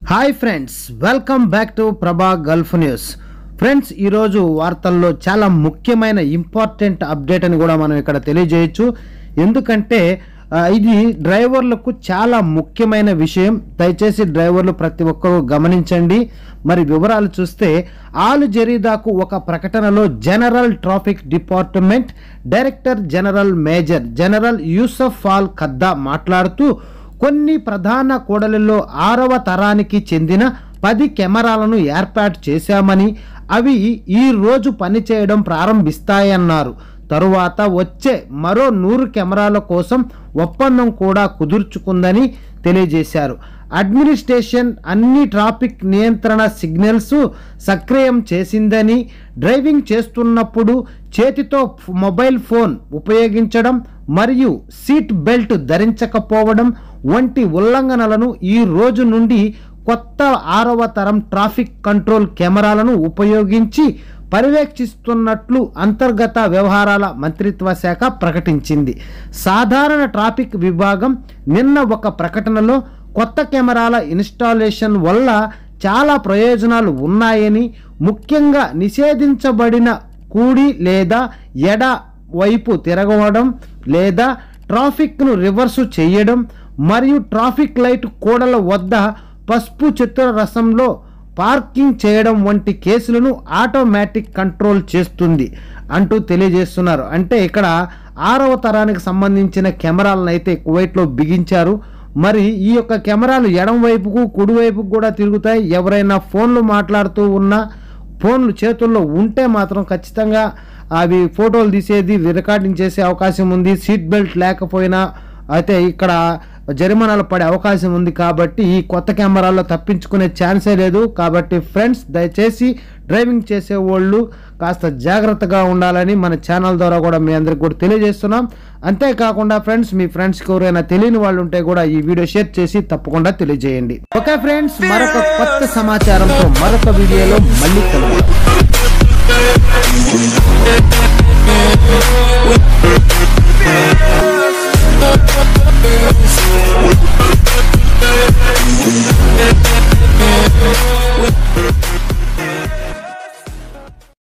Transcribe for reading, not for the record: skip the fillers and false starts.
Hi friends, welcome back to Prabha Gulf News. Friends, ఈరోజు వార్తల్లో చాలా ముఖ్యమైన ఇంపార్టెంట్ అప్డేట్ అని కూడా మనం ఇక్కడ తెలియజేయచ్చు. ఎందుకంటే ఇది డ్రైవర్లకు చాలా ముఖ్యమైన విషయం. దయచేసి డ్రైవర్లు ప్రతి ఒక్కరూ గమనించండి. మరి వివరాలు చూస్తే, ఆల్ జరీదాకు ఒక ప్రకటనలో general traffic department director general major general Yusuf Al Khadda మాట్లాడుతూ, కొన్ని ప్రధాన కూడలిలో 6వ తరానికి చెందిన 10 కెమెరాలను ఏర్పాటు చేశామని, అవి ఈ రోజు పనిచేయడం ప్రారంభిస్తాయన్నారు. తరువాత వచ్చే మరో 100 కెమెరాల కోసం ఒప్పందం కూడా కుదుర్చుకుందని తెలియజేశారు. అడ్మినిస్ట్రేషన్ అన్ని ట్రాఫిక్ నియంత్రణ సిగ్నల్స్ సక్రియం చేసిందని, డ్రైవింగ్ చేస్తున్నప్పుడు చేతితో మొబైల్ ఫోన్ ఉపయోగించడం మరియు సీట్ బెల్ట్ ధరించకపోవడం వంటి ఉల్లంఘనలను ఈ రోజు నుండి కొత్త 6వ తరం ట్రాఫిక్ కంట్రోల్ కెమెరాలను ఉపయోగించి పర్యవేక్షిస్తున్నట్లు అంతర్గత వ్యవహారాల మంత్రిత్వ శాఖ ప్రకటించింది. సాధారణ ట్రాఫిక్ విభాగం నిన్న ఒక ప్రకటనలో కొత్త కెమెరాల ఇన్స్టాలేషన్ వల్ల చాలా ప్రయోజనాలు ఉన్నాయని, ముఖ్యంగా నిషేధించబడిన కుడి లేదా ఎడ వైపు తిరగడం లేదా ట్రాఫిక్ను రివర్సు చేయడం మరియు ట్రాఫిక్ లైట్ కూడల వద్ద పసుపు చిత్ర రసంలో పార్కింగ్ చేయడం వంటి కేసులను ఆటోమేటిక్ కంట్రోల్ చేస్తుంది అంటూ తెలియజేస్తున్నారు. అంటే ఇక్కడ 6వ తరానికి సంబంధించిన కెమెరాలను అయితే కువైట్లో బిగించారు. మరి ఈ యొక్క కెమెరాలు ఎడం వైపుకు కుడివైపుకు కూడా తిరుగుతాయి. ఎవరైనా ఫోన్లు మాట్లాడుతూ ఉన్నా, ఫోన్లు చేతుల్లో ఉంటే మాత్రం ఖచ్చితంగా అవి ఫోటోలు తీసేది, రికార్డింగ్ చేసే అవకాశం ఉంది. సీట్ బెల్ట్ లేకపోయినా అయితే ఇక్కడ జరిమానాలు పడే అవకాశం ఉంది. కాబట్టి ఈ కొత్త కెమెరాల్లో తప్పించుకునే ఛాన్సే లేదు. కాబట్టి ఫ్రెండ్స్, దయచేసి డ్రైవింగ్ చేసే వాళ్ళు కాస్త జాగ్రత్తగా ఉండాలని మన ఛానల్ ద్వారా కూడా మీ అందరికి కూడా తెలియజేస్తున్నాం. అంతేకాకుండా ఫ్రెండ్స్, మీ ఫ్రెండ్స్కి ఎవరైనా తెలియని వాళ్ళు ఉంటే కూడా ఈ వీడియో షేర్ చేసి తప్పకుండా తెలియజేయండి. ఓకే ఫ్రెండ్స్, మరొక కొత్త సమాచారంతో మరొక వీడియోలో మళ్ళీ కలుద్దాం.